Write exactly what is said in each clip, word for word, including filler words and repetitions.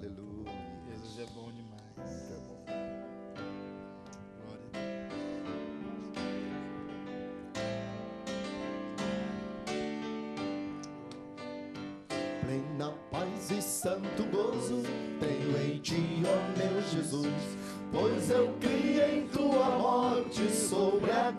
Aleluia. Jesus é bom demais. Muito é bom. Glória a Deus. Plena paz e santo gozo tenho em ti, ó meu Jesus, pois eu criei em tua morte sobre a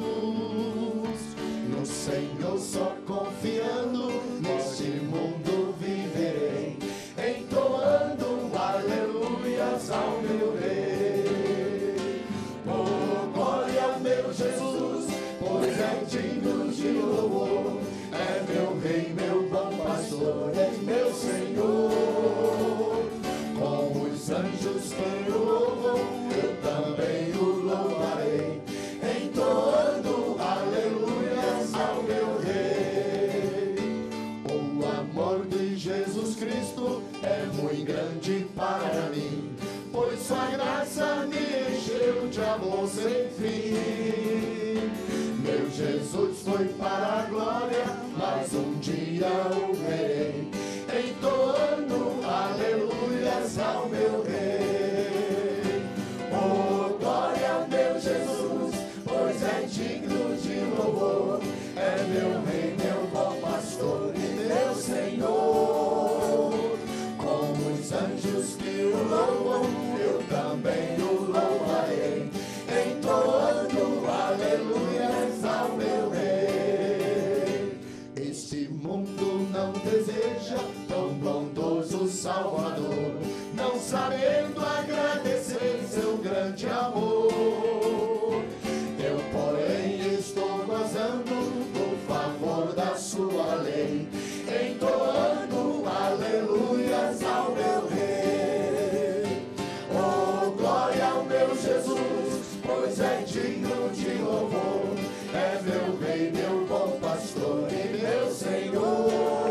cruz. No Senhor só confiando, neste mundo viverei, entoando aleluias ao meu Rei. Oh, glória ao meu Jesus, pois é digno de louvor, é meu Rei, meu bom pastor, é meu Senhor. Com os anjos que o louvam, eu também o louvarei, entoando aleluias ao meu Rei. O amor de Jesus Cristo é muito grande para mim, pois sua graça me encheu de amor sem fim. Meu Jesus foi para a glória, mas um dia o verei, entoando aleluias ao meu Rei. Oh, glória, meu Jesus, pois é digno de louvor, é meu Rei, meu bom pastor e meu Senhor. Com os anjos que o louvam, eu também o louvarei, entoando aleluias ao meu Rei. Este mundo não deseja tão bondoso Salvador, não sabendo agradecer seu grande amor. Eu, porém, estou gozando do favor da sua lei, entoando aleluias ao meu Rei. Oh, glória ao meu Jesus, pois é digno de louvor, é meu Rei, meu bom pastor e meu Senhor.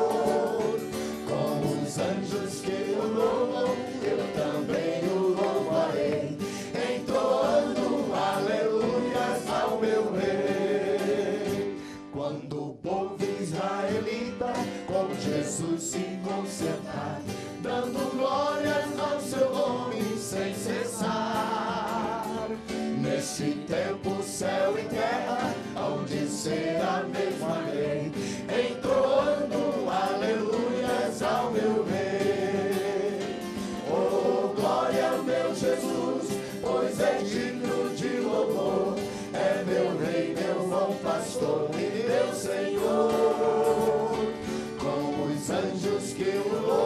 Com os anjos que o louvam, eu também o louvarei, entoando aleluias ao meu Rei. Quando o povo israelita com Jesus se consertar, dando glórias ao seu nome sem cessar, neste tempo céu e terra hão de ser a mesma lei, entoando aleluias ao meu Rei. Oh, glória ao meu Jesus, pois é digno de louvor, é meu Rei, meu bom pastor e meu Senhor. Com os anjos que o louvam,